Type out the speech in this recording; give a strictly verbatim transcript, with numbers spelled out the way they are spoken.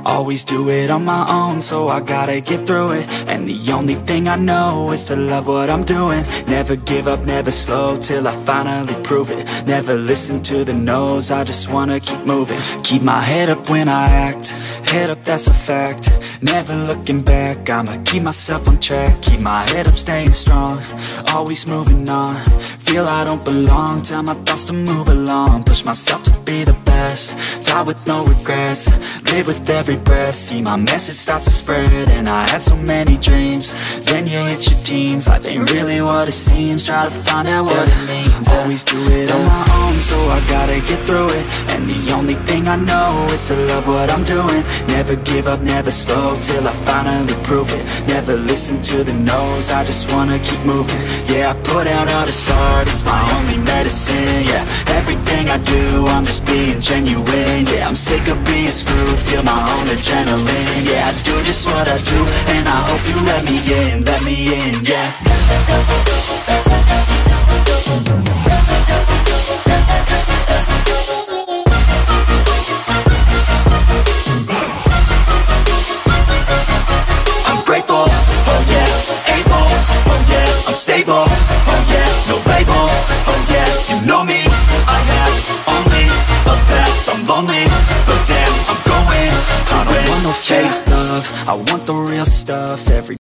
Always do it on my own, so I gotta get through it. And the only thing I know is to love what I'm doing. Never give up, never slow, till I finally prove it. Never listen to the no's, I just wanna keep moving. Keep my head up when I act, head up, that's a fact. Never looking back, I'ma keep myself on track. Keep my head up, staying strong, always moving on. Feel I don't belong, tell my thoughts to move along. Push myself to be the best, die with no regrets. Live with every breath, see my message start to spread. And I had so many dreams, then you hit your teens. Life ain't really what it seems, try to find out what it means. Always do it on my own, so I gotta get through it. And the only thing I know is to love what I'm doing. Never give up, never slow, till I finally prove it. Never listen to the no's, I just wanna keep moving. Yeah, I put out all this art, it's my only medicine. Yeah, everything I do, I'm just being genuine. Yeah, I'm sick of being screwed, feel my own adrenaline. Yeah, I do just what I do, and I hope you let me in, let me in, yeah. I'm grateful, oh yeah, able, oh yeah, I'm stable, oh yeah, no label, oh yeah, you know me, I have only a path, I'm lonely, but damn, I'm going to I don't win. Want no fake love, I want the real stuff. Every